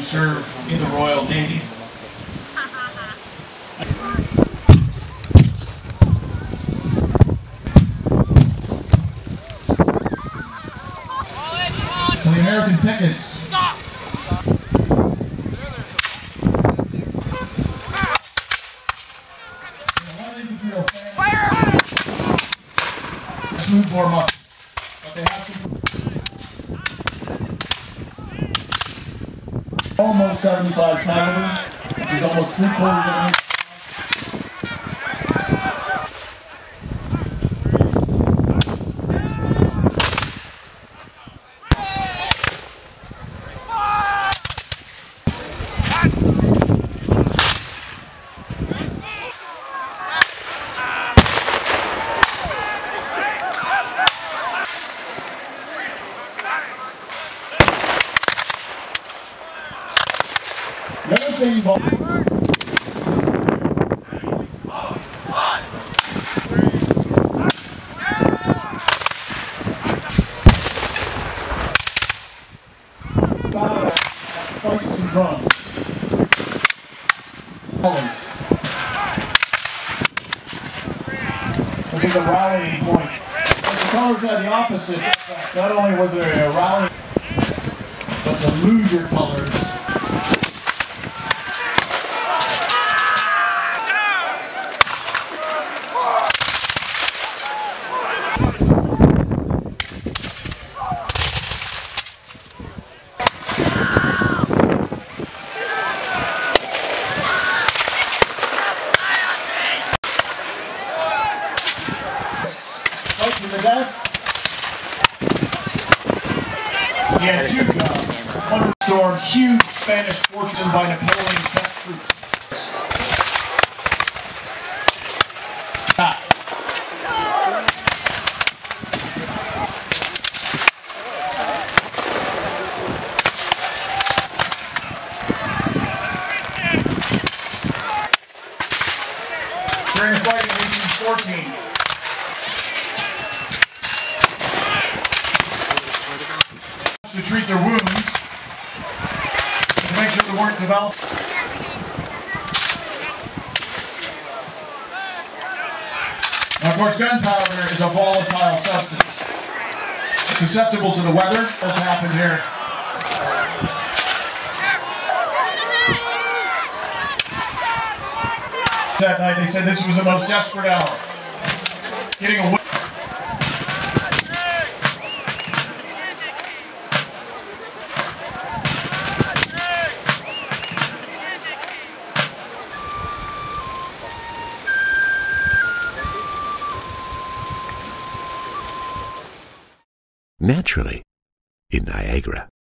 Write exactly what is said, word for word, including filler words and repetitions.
serve in the Royal Navy. So the American pickets. Smooth bore muscle, but they have some almost seventy-five caliber, which is almost three quarters of an inch. The other thing involved fights and drums. This is a rallying point. But the colors had the opposite effect. Not only was there a rally, but to lose your colors. Fight to the death. He had two jobs. One to storm huge Spanish fortune by Napoleon's best troops. Ah. During a fight in eighteen fourteen, to treat their wounds, to make sure they weren't developed. Now, of course, gunpowder is a volatile substance. It's susceptible to the weather. What's happened here? That night they said this was the most desperate hour. Getting away. Naturally, in Niagara.